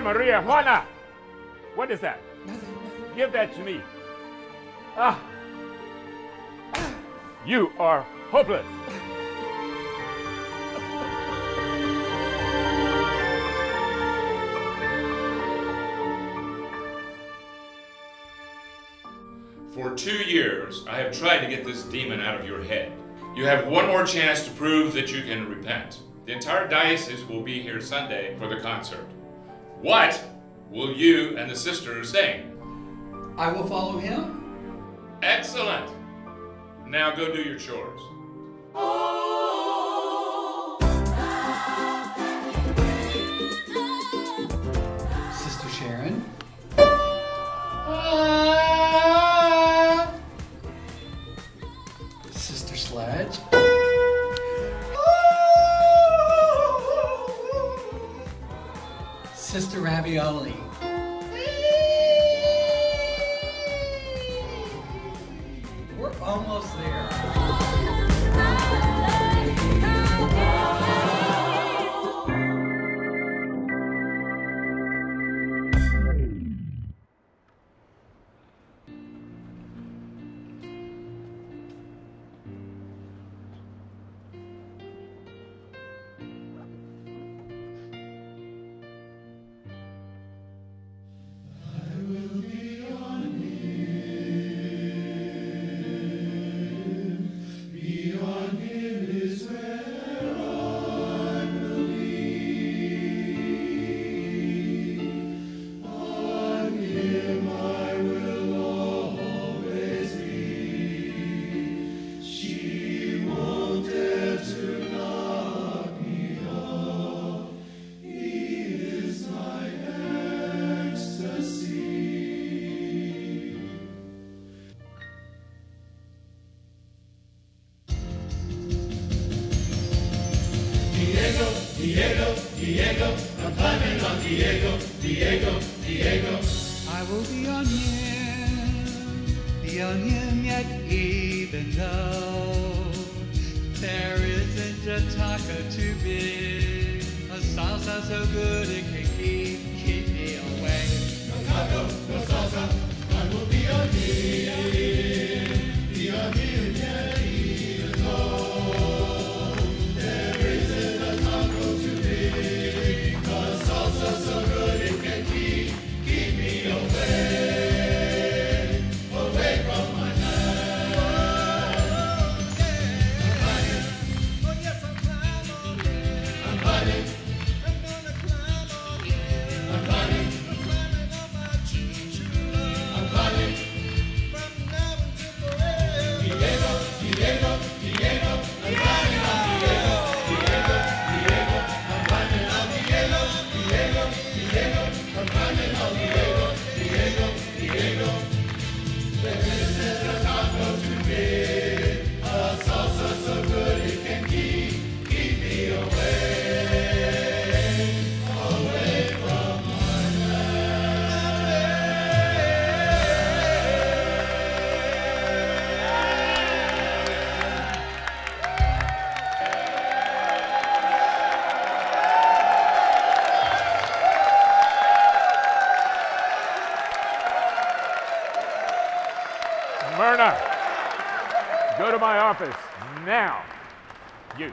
Maria, Juana! What is that? Nothing. Give that to me. Ah! You are hopeless. For 2 years, I have tried to get this demon out of your head. You have one more chance to prove that you can repent. The entire diocese will be here Sunday for the concert. What will you and the sisters sing? I will follow him. Excellent. Now go do your chores. Sister Sharon. Sister Sledge. Sister Ravioli. We're almost there. Diego, I'm climbing on Diego, Diego. I will be on him yet, even though there isn't a taco too big, a salsa so good it can keep me away. No taco, no salsa, I will be on him yet, even though there isn't a taco too big, a salsa so good it can keep me away from my man. I'm climbing. Oh yes, I'm climbing on him. I'm climbing. I'm gonna climb on him. I'm climbing. I'm climbing on my true love. I'm climbing. From now until forever. Diego, I'm climbing on Diego, I'm climbing on Diego, I'm climbing on Diego. There isn't a taco too big, a salsa so good it can keep me away from my man. Myrna, go to my office now. You.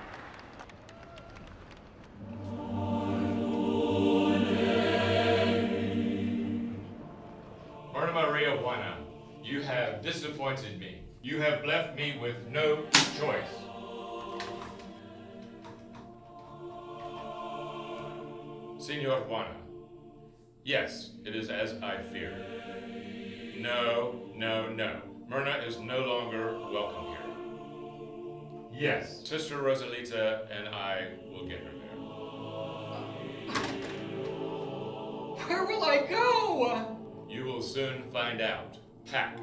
Myrna Maria Juana, you have disappointed me. You have left me with no choice. Senor Juana, yes, it is as I feared. No. Myrna is no longer welcome here. Yes, Sister Rosalita and I will get her there. Where will I go? You will soon find out. Pack.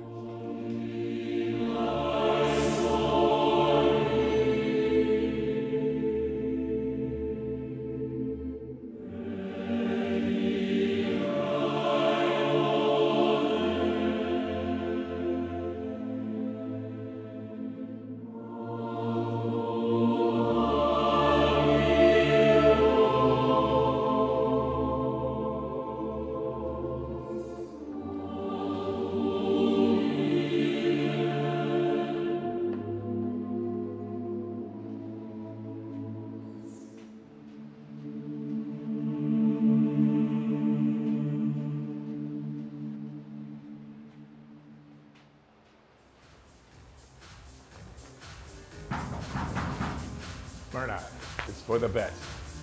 Myrna, it's for the best.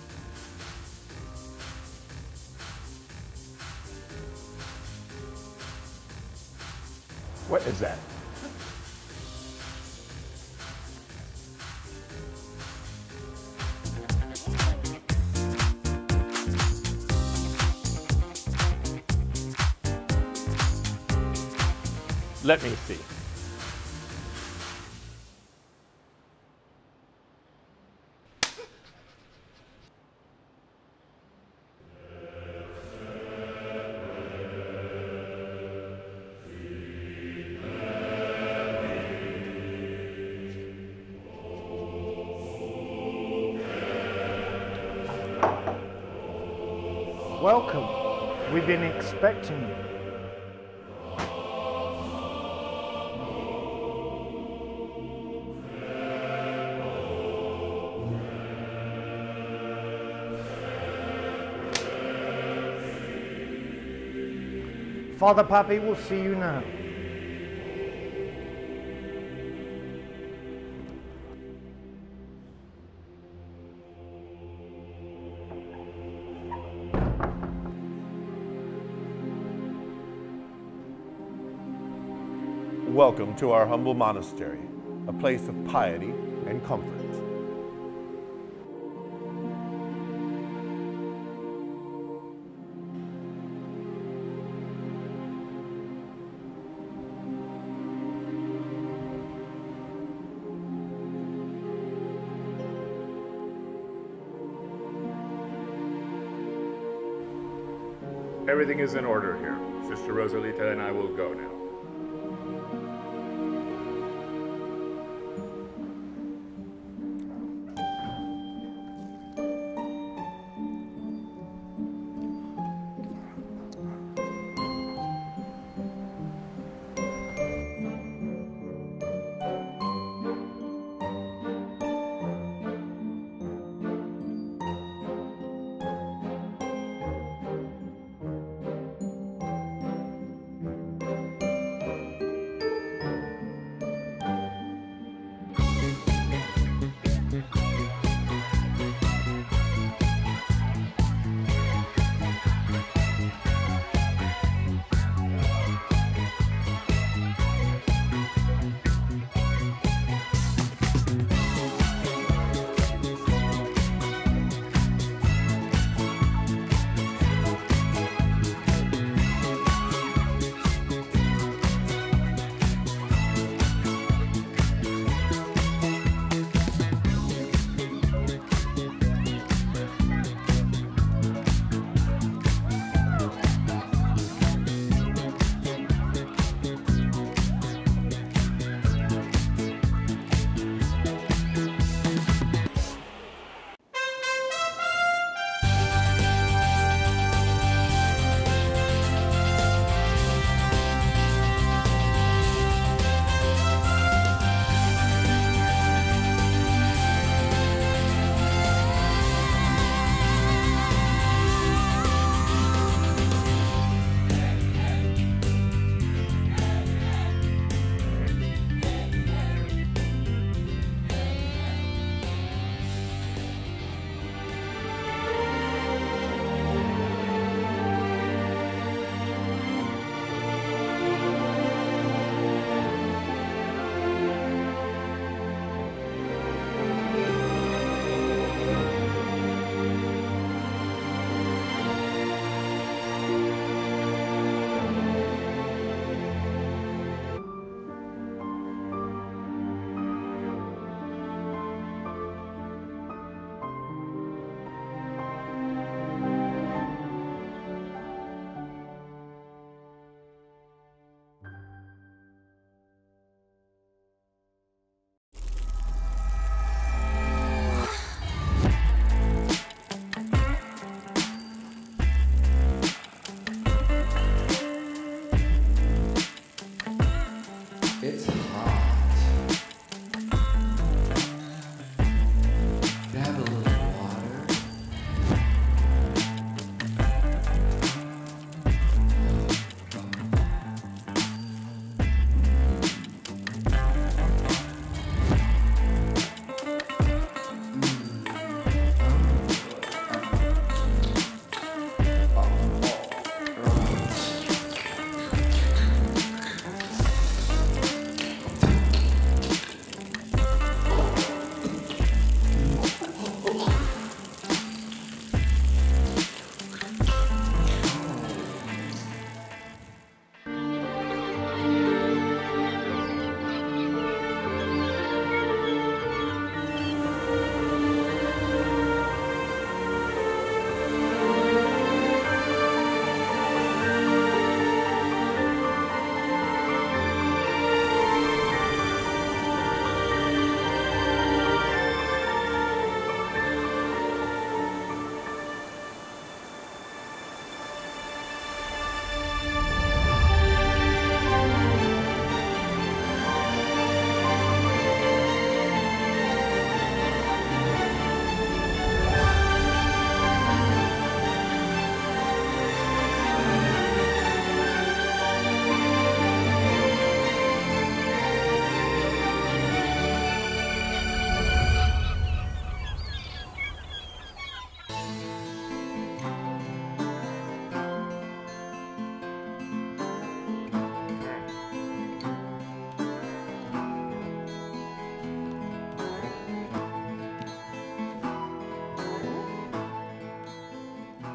What is that? Let me see. Welcome. We've been expecting you. Father Pappy will see you now. Welcome to our humble monastery, a place of piety and comfort. Everything is in order here. Sister Rosalita and I will go now.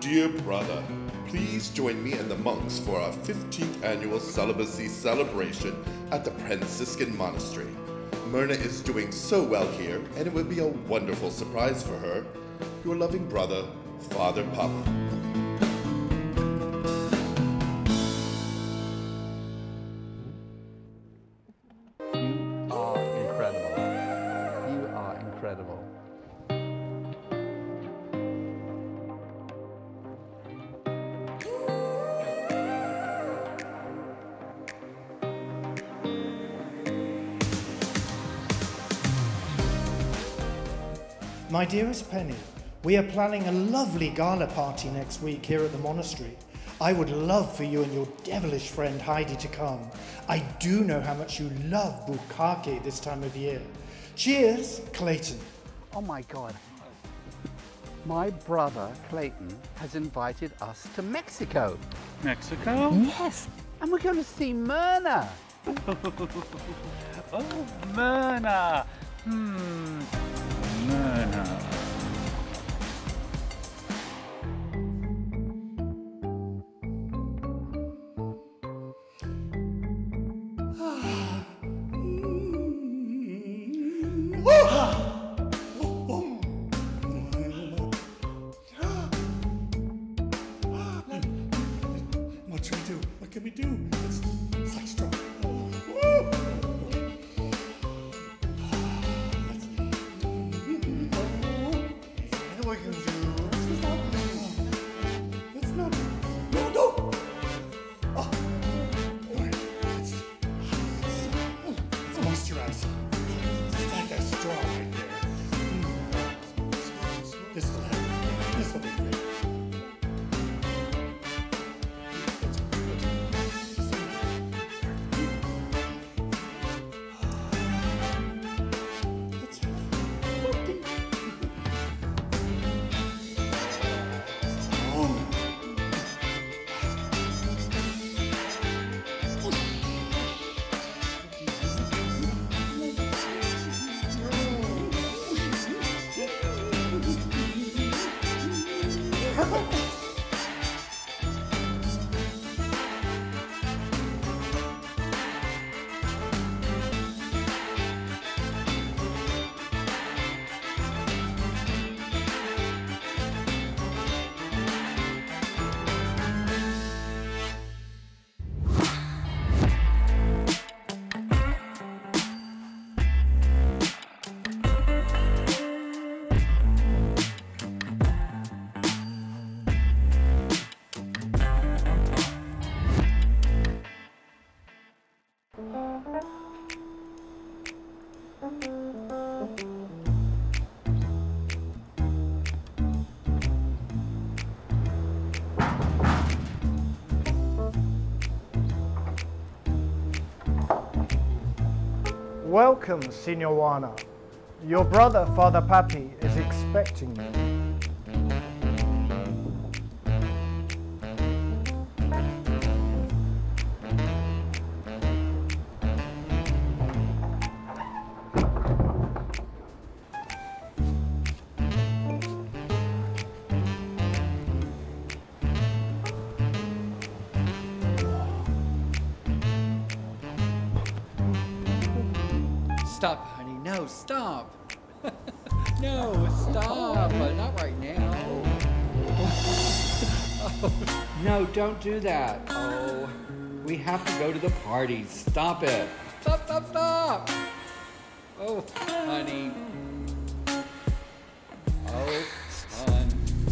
dear brother, please join me and the monks for our 15th annual celibacy celebration at the Franciscan monastery. Myrna is doing so well here, and it would be a wonderful surprise for her. Your loving brother, Father Papa. You are incredible. You are incredible. My dearest Penny, we are planning a lovely gala party next week here at the monastery. I would love for you and your devilish friend Heidi to come. I do know how much you love bukkake this time of year. Cheers, Clayton. Oh my God. My brother, Clayton, has invited us to Mexico. Mexico? Yes, and we're going to see Myrna. Oh, Myrna. Myrna. What should we do? What can we do? It's like strong. What can we do? Let's not. No. Oh. Let's moisturize. It's like a straw right there. This will be great. Welcome, Signor Juana. Your brother, Father Papi, is expecting you. Stop, honey. No, stop. No, stop. Not right now. Oh, no, don't do that. Oh, we have to go to the party. Stop it. Stop. Oh, honey. Oh, son.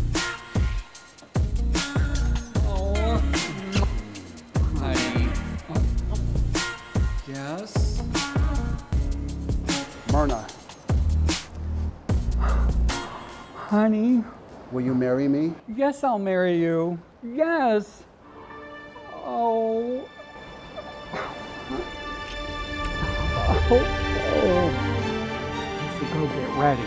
Oh, honey. Yes? Myrna, Honey? will you marry me? Yes, I'll marry you. Yes. Oh. Let's go get ready.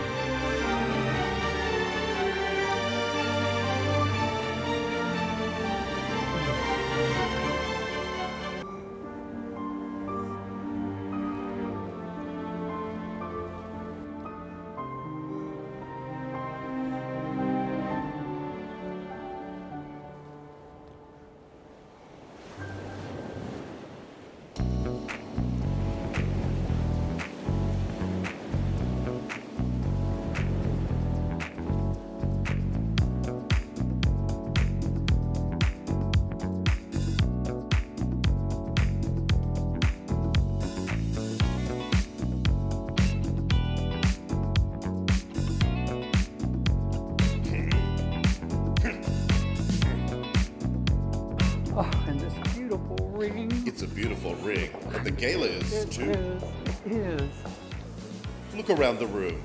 beautiful ring. It's a beautiful ring, and the gala is too. It is. Look around the room.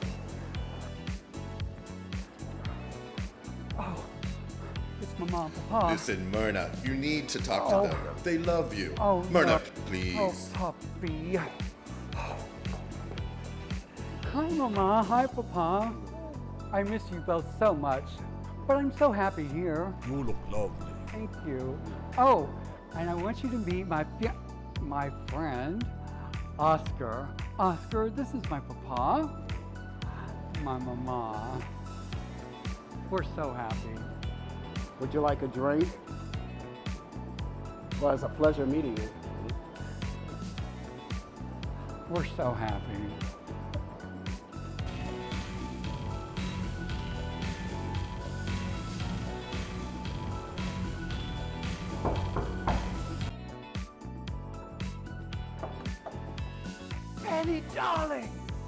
Oh, it's my mom and Papa. Listen, Myrna, you need to talk Oh. to them. They love you. Oh, Myrna, no. please. Oh, puppy. Hi, Mama. Hi, Papa. I miss you both so much, but I'm so happy here. You look lovely. Thank you. Oh, and I want you to meet my friend, Oscar. Oscar, this is my Papa, my Mama. We're so happy. Would you like a drink? Well, it's a pleasure meeting you. We're so happy. Penny, darling!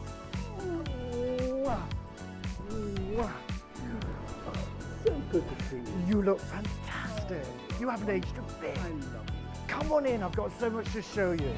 So good to see you. You look fantastic. You haven't aged a bit. I love you. Come on in, I've got so much to show you.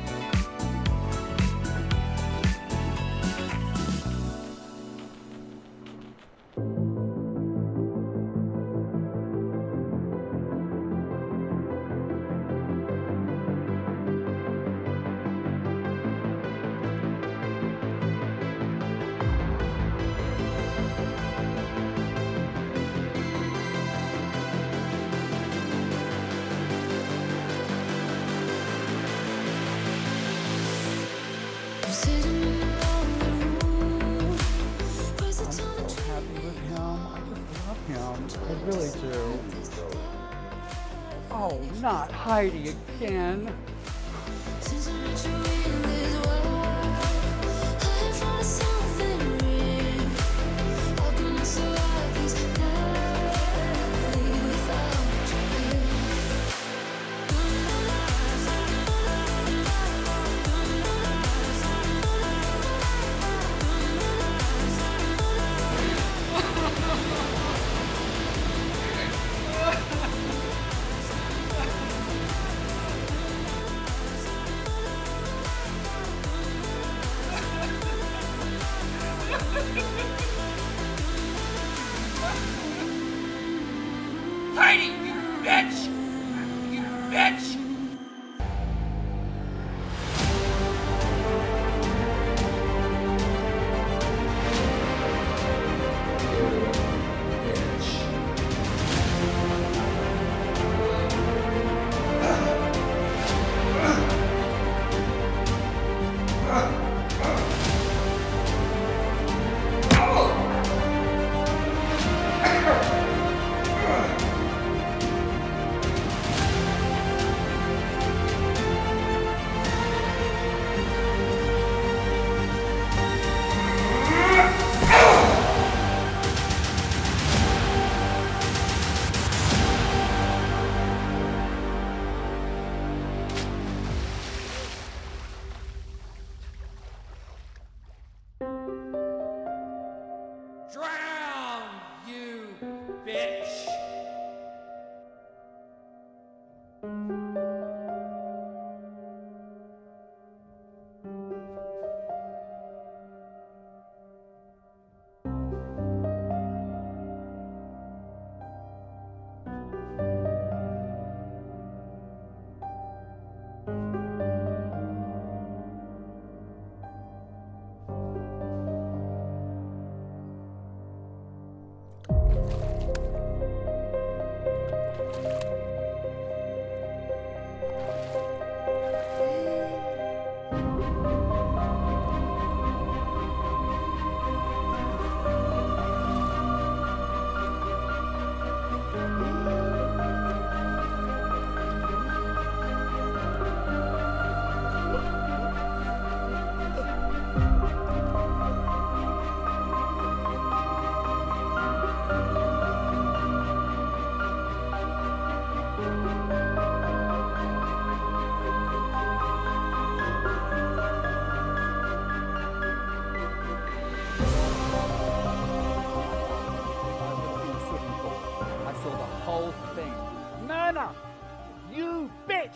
I really do. Oh, not Heidi again.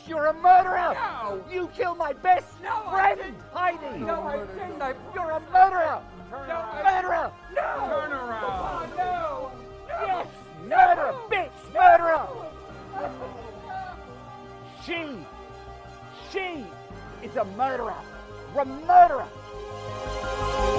You're a murderer! No! You killed my best friend, Heidi! No, I didn't! You're a murderer! Murderer! No! Turn around! No! Yes! Murderer, bitch! Murderer! She is a murderer! A murderer!